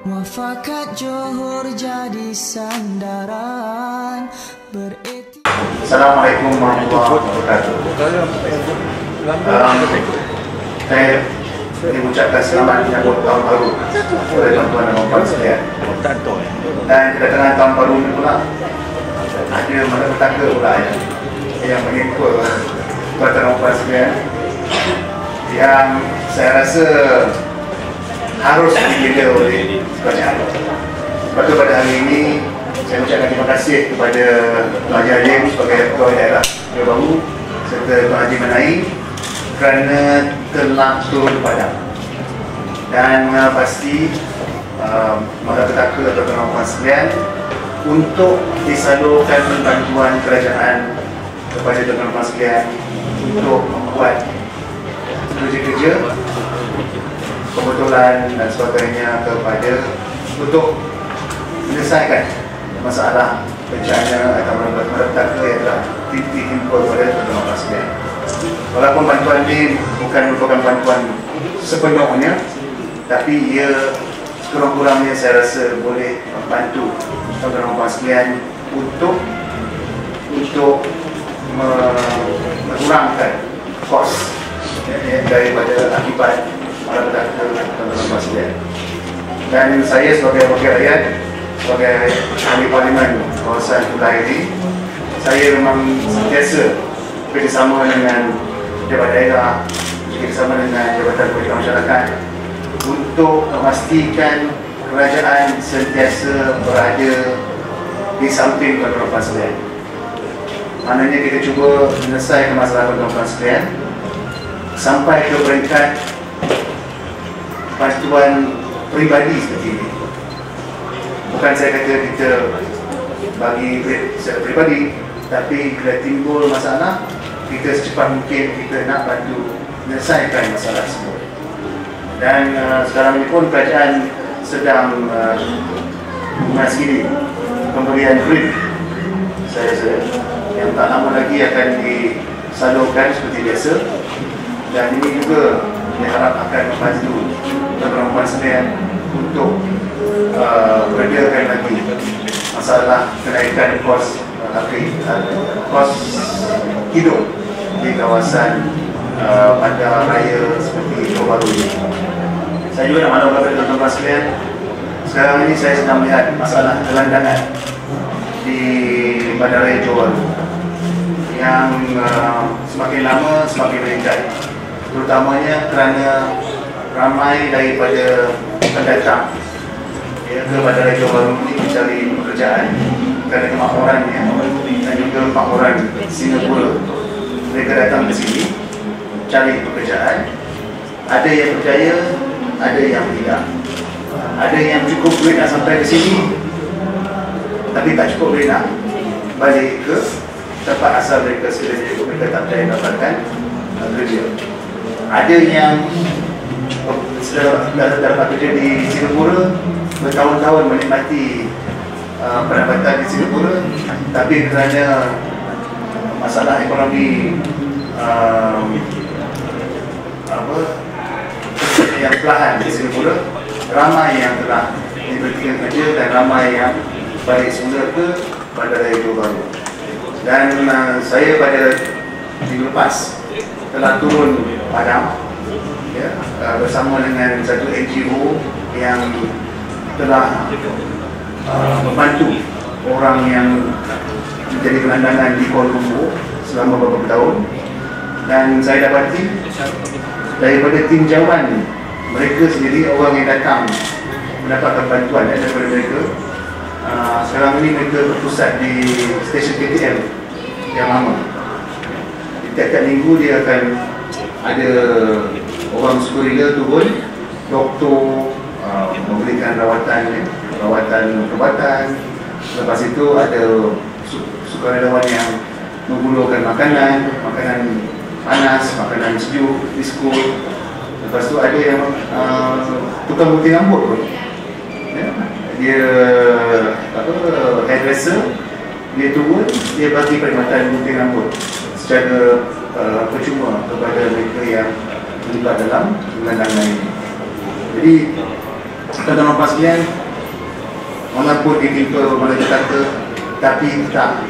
Muafakat Johor jadi sandaran beretik. Assalamualaikum warahmatullahi wabarakatuh. Saya mengucapkan selamat menyambut tahun baru kepada tuan-tuan dan puan sekalian. Dan kedatangan tahun baru ini pula ada malapetaka pula yang mengikut tuan-tuan dan puan sekalian, yang saya rasa harus dijaga oleh kerajaan. Sebab itu pada hari ini saya ucapkan terima kasih kepada Tuan Haji Halim sebagai Ketua Daerah Johor Bahru serta Tuan Haji Manai kerana telah turun ke padang dan pasti malapetaka tuan-tuan dan puan sekalian untuk disalurkan bantuan kerajaan kepada tuan-tuan dan puan sekalian untuk membuat kerja-kerja kebetulan dan sebagainya kepada untuk menyelesaikan masalah bencana atau malapetaka yang telah ditimbul kepada tuan-tuan dan sekalian. Walaupun bantuan ini bukan merupakan bantuan sepenuhnya, tapi ia sekurang-kurangnya saya rasa boleh membantu tuan-tuan dan sekalian untuk mengurangkan kos daripada akibat malapetaka tuan-tuan dan sekalian. Dan saya sebagai wakil rakyat, sebagai ahli parlimen kawasan Pulau ini, saya memang sentiasa bekerjasama dengan pejabat daerah, bekerjasama dengan Jabatan Pendidikan Masyarakat untuk memastikan kerajaan sentiasa berada di samping tuan-tuan dan sekalian. Maknanya kita cuba menyelesaikan masalah tuan-tuan sekalian sampai ke peringkat bantuan peribadi seperti ini. Bukan saya kata kita bagi secara peribadi, tapi bila timbul masalah, kita secepat mungkin kita nak bantu menyelesaikan masalah tersebut. Dan sekarang ini pun kerajaan sedang mengakhiri pemberian kredit saya yang tak lama lagi akan disalurkan seperti biasa, dan ini juga diharap akan membantu tuan-tuan sekalian untuk meredakan lagi masalah kenaikan kos hidup di kawasan bandar raya seperti Johor Bahru ini. Saya juga nak maklum kepada tuan-tuan sekalian, sekarang ini saya sedang melihat masalah kelandangan di bandar raya Johor Bahru yang semakin lama semakin meningkat, terutamanya kerana ramai daripada pendatang ke bandar raya Johor Bahru ini mencari pekerjaan kerana kemakmurannya dan juga kemakmuran Singapura. Mereka datang ke sini cari pekerjaan. Ada yang berjaya, ada yang tidak. Ada yang cukup duit nak sampai ke sini, tapi tak cukup duit nak balik ke tempat asal mereka sekiranya mereka tak percaya dapatkan kerja. Ada yang sudah dapat kerja di Singapura, bertahun-tahun menikmati pendapatan di Singapura, tapi kerana masalah ekonomi yang perlahan di Singapura, ramai yang telah diberhentikan kerja dan ramai yang balik semula ke bandar raya Johor Bahru. Dan saya pada minggu lepas telah turun padang bersama dengan satu NGO yang telah membantu orang yang menjadi gelandangan di Kuala Lumpur selama beberapa tahun. Dan saya dapati daripada tinjauan mereka sendiri, orang yang datang mendapatkan bantuan daripada mereka, sekarang ini mereka berpusat di stesen KTM yang lama. Di tiap-tiap minggu dia akan ada orang sukarela turun, doktor memberikan rawatan perubatan. Lepas itu ada sukarelawan yang menggulurkan makanan panas, makanan sejuk, biskut. Lepas tu ada yang tukang gunting rambut pun. Dia hairdresser, dia turun, dia bagi perkhidmatan gunting rambut secara percuma kepada mereka yang terlibat dalam gelandangan ini. Jadi Tuan-tuan sekalian, walaupun ditimpa malapetaka, tapi tak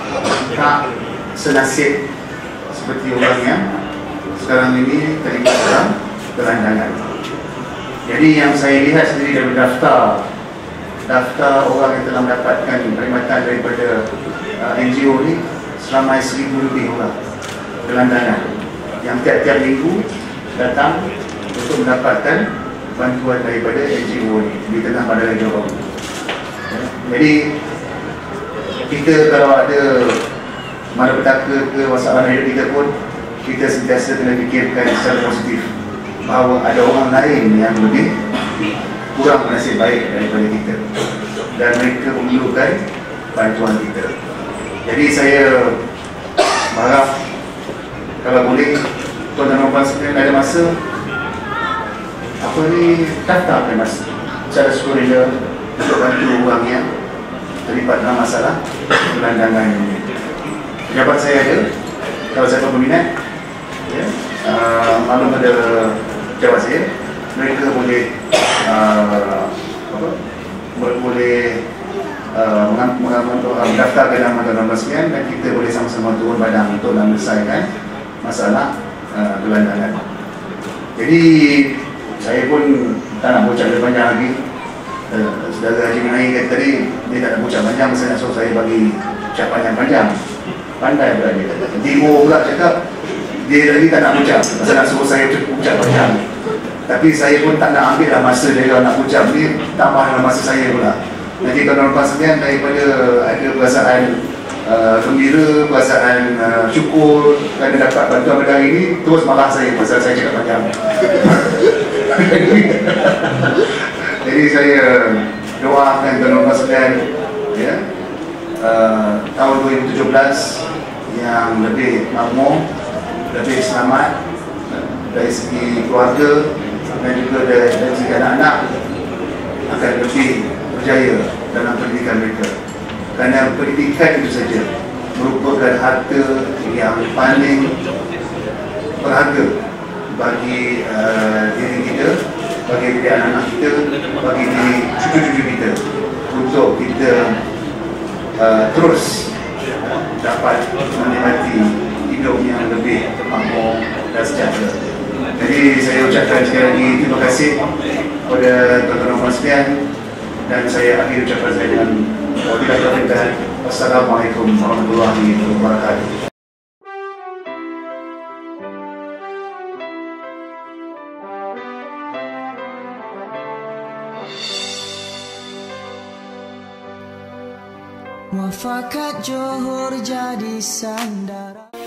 senasib seperti orang yang sekarang ini terlibat dalam gelandangan. Jadi yang saya lihat sendiri dari daftar orang yang telah mendapatkan perkhidmatan daripada NGO ni seramai 1,000 lebih orang gelandangan yang tiap-tiap minggu datang untuk mendapatkan bantuan daripada NGO ni di tengah Bandaraya Johor Bahru. Jadi kita kalau ada malapetaka ke masalah hidup kita pun, kita sentiasa kena fikirkan secara positif bahawa ada orang lain yang lebih kurang nasib baik daripada kita dan mereka memerlukan bantuan kita. Jadi saya berharap kalau boleh tuan-tuan dan puan sekalian ada masa daftar masa secara sukarela untuk bantu orang yang terlibat dalam masalah gelandangan ini. Pejabat saya ada, kalau siapa berminat, ya, maklum ada pejabat saya, mereka boleh mendaftarkan nama tuan-tuan sekalian dan kita boleh sama-sama turun padang untuk menyelesaikan masalah gelandangan. Jadi saya pun tak nak bocah lebih panjang lagi. Saudara Haji Minahi kata tadi dia tak nak bocah panjang, saya nak suruh saya bagi ucapan yang panjang. Pandai pula dia kata. Timur pula cakap dia lagi tak nak ucap, pasal nak suruh saya ucap panjang. Tapi saya pun tak nak ambil lah masa dia kalau nak ucap ni, tambah dalam masa saya pula. Nanti tuan-tuan sekalian daripada ada perasaan gembira, perasaan syukur kerana dapat bantuan pada hari ini, terus malah saya pasal saya cakap panjang. Jadi saya doakan tuan-tuan sekalian, ya, tahun 2017 yang lebih makmur, lebih selamat dari segi keluarga dan juga dari segi anak-anak akan lebih berjaya dalam pendidikan mereka. Kerana pendidikan itu saja merupakan harta yang paling berharga bagi diri kita, bagi diri anak-anak kita, bagi diri cucu-cucu kita, untuk kita terus dapat menikmati hidup yang lebih makmur dan sejahtera. Jadi saya ucapkan sekali lagi terima kasih kepada tuan-tuan sekalian dan saya akhiri ucapan saya dengan wabillahi taufiq. Wassalamualaikum warahmatullahi wabarakatuh. Muafakat Johor jadi sandara.